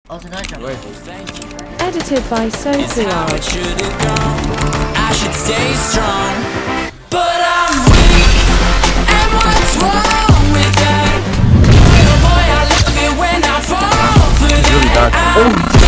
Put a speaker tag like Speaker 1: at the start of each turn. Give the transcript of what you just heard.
Speaker 1: Oh, it's another jump.
Speaker 2: Edited by Sophie.
Speaker 3: I should stay strong, but I'm weak. And what's wrong with that? Little boy, I love it when I fall for that.